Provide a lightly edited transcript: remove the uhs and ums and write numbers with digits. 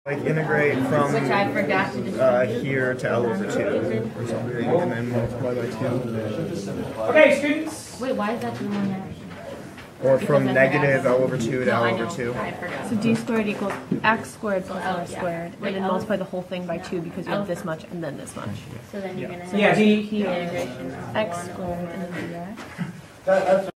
Like integrate from Which I forgot to do. here to L over 2 or something, and then multiply by 2. Okay, students. Wait, why is that the one that? Or from Because I negative forgot. L over 2 to No, L I over know. 2. I forgot. So d squared equals x squared plus Oh, r yeah. squared, Wait, and then L- multiply the whole thing by 2 because you have this much and then this much. So then you're gonna have Yeah, Here, integration of x 1 squared over and then dx.